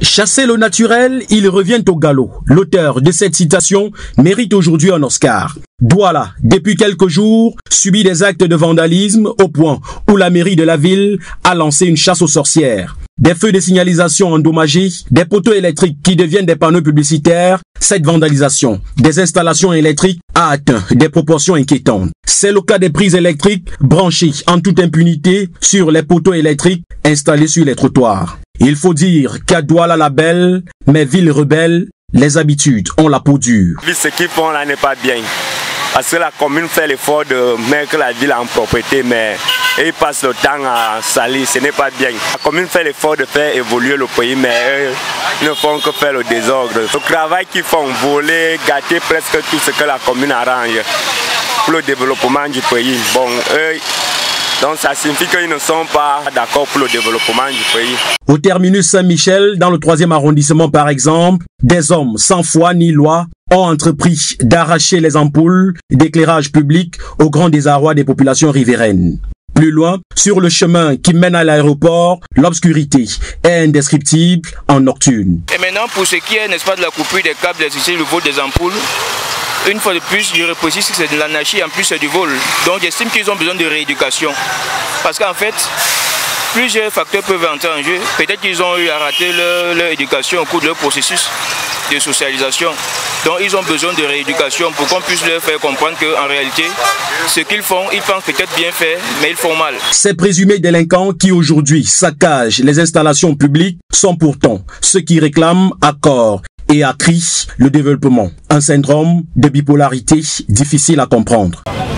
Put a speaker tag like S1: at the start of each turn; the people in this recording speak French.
S1: Chasser le naturel, il revient au galop. L'auteur de cette citation mérite aujourd'hui un Oscar. Douala, depuis quelques jours, subit des actes de vandalisme au point où la mairie de la ville a lancé une chasse aux sorcières. Des feux de signalisation endommagés, des poteaux électriques qui deviennent des panneaux publicitaires, cette vandalisation des installations électriques a atteint des proportions inquiétantes. C'est le cas des prises électriques branchées en toute impunité sur les poteaux électriques installés sur les trottoirs. Il faut dire qu'à Douala-la-Belle, mais ville rebelle, les habitudes ont la peau dure.
S2: Ce qu'ils font là n'est pas bien. Parce que la commune fait l'effort de mettre la ville en propriété, mais ils passent le temps à salir, ce n'est pas bien. La commune fait l'effort de faire évoluer le pays, mais eux ne font que faire le désordre. Le travail qu'ils font, voler, gâter presque tout ce que la commune arrange pour le développement du pays. Bon, donc ça signifie qu'ils ne sont pas d'accord pour le développement du pays.
S1: Au terminus Saint-Michel, dans le 3e arrondissement par exemple, des hommes sans foi ni loi ont entrepris d'arracher les ampoules d'éclairage public au grand désarroi des populations riveraines. Plus loin, sur le chemin qui mène à l'aéroport, l'obscurité est indescriptible en nocturne.
S3: Et maintenant, pour ce qui est, n'est-ce pas, de la coupure des câbles, le vol des ampoules, une fois de plus, je reprécise que c'est de l'anarchie, en plus c'est du vol. Donc j'estime qu'ils ont besoin de rééducation. Parce qu'en fait, plusieurs facteurs peuvent entrer en jeu. Peut-être qu'ils ont eu à rater leur éducation au cours de leur processus de socialisation. Donc ils ont besoin de rééducation pour qu'on puisse leur faire comprendre qu'en réalité, ce qu'ils font, ils pensent peut-être bien faire, mais ils font mal.
S1: Ces présumés délinquants qui aujourd'hui saccagent les installations publiques sont pourtant ceux qui réclament à corps et à cri le développement. Un syndrome de bipolarité difficile à comprendre.